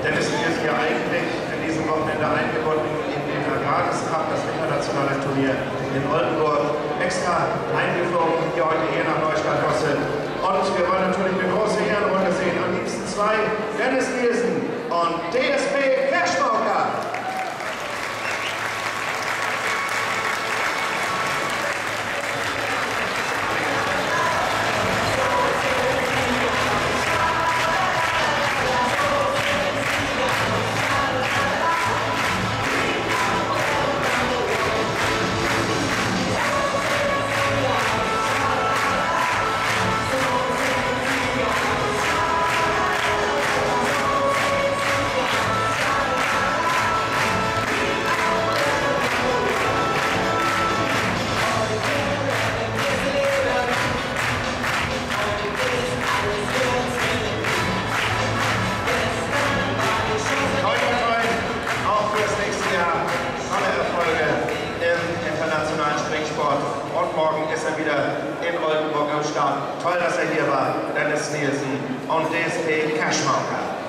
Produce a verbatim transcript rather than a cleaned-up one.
Dennis ist hier eigentlich in diesem Wochenende eingebunden in den Agrades Cup, das internationale Turnier in Oldenburg, extra eingeflogen hier heute hier nach Neustadt-Gosse. Und wir wollen natürlich eine große Ehrenrunde sehen. Am liebsten zwei, Dennis Nielsen und D S B Cashwalker. Und morgen ist er wieder in Oldenburg am Start. Toll, dass er hier war. Dennis Nielsen und D S B Cashwalker.